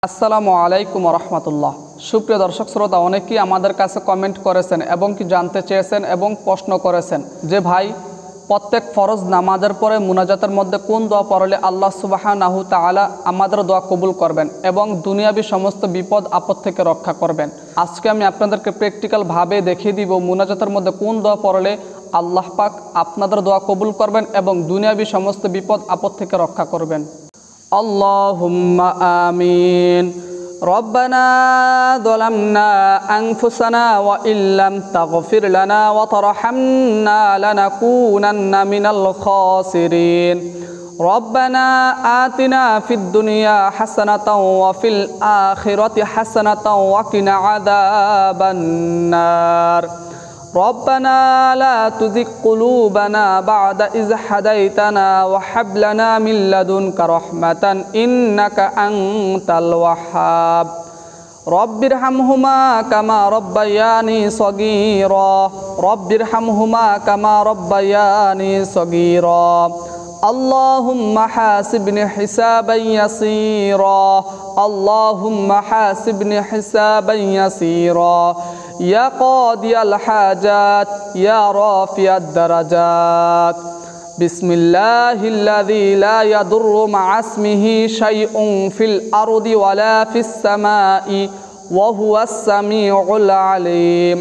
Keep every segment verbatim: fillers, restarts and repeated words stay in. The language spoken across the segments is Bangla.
আসসালামু আলাইকুম রহমতুল্লাহ। সুপ্রিয় দর্শক শ্রোতা, অনেকেই আমাদের কাছে কমেন্ট করেছেন এবং কি জানতে চেয়েছেন এবং প্রশ্ন করেছেন যে ভাই, প্রত্যেক ফরজ নামাজের পরে মুনাজাতের মধ্যে কোন দোয়া পড়লে আল্লাহ সুবহানাহু তাআলা আমাদের দোয়া কবুল করবেন এবং দুনিয়াবি সমস্ত বিপদ আপদ থেকে রক্ষা করবেন। আজকে আমি আপনাদেরকে প্র্যাকটিক্যালভাবে দেখিয়ে দিব মুনাজাতের মধ্যে কোন দোয়া পড়লে আল্লাহ পাক আপনাদের দোয়া কবুল করবেন এবং দুনিয়াবি সমস্ত বিপদ আপদ থেকে রক্ষা করবেন। আল্লাহুম্মা আমিন। রব্বানা যালামনা আনফুসানা ওয়া ইল্লাম তাগফির লানা ওয়া তারহামনা লানাকুনান্না মিনাল খাসিরিন। রব্বানা আতিনা ফিদ দুনিয়া হাসানাতাও ওয়া ফিল আখিরাতি হাসানাতাও ওয়া কিনা আযাবান নার। ربنا لا تزغ قلوبنا بعد إذ هديتنا وهب لنا من لدنك رحمة إنك أنت الوهاب رب ارحمهما كما ربياني صغيرا رب ارحمهما كما ربياني صغيرا اللهم حاسبني حسابا يسيرا اللهم حاسبني حسابا يسيرا يا قاضي الحاجات يا رافع الدرجات بسم الله الذي لا يضر مع اسمه شيء في الأرض ولا في السماء وهو السميع العليم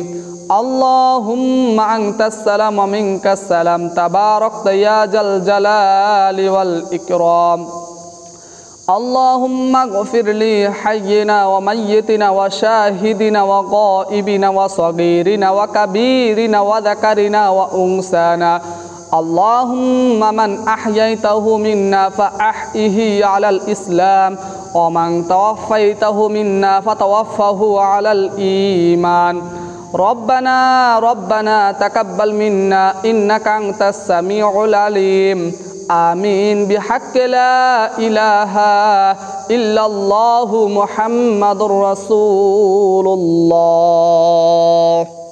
اللهم أنت السلام ومنك السلام تباركت يا ذا الجلال والإكرام اللهم اغفر لي حينا وميتنا وشاهدنا وغائبنا وصغيرنا وكبيرنا وذكرنا وأنثانا اللهم من أحييته منا فأحيه على الإسلام ومن توفيته منا فتوفه على الإيمان ربنا ربنا تقبل منا إنك أنت السميع العليم آمين بحق لا إله إلا الله محمد رسول الله।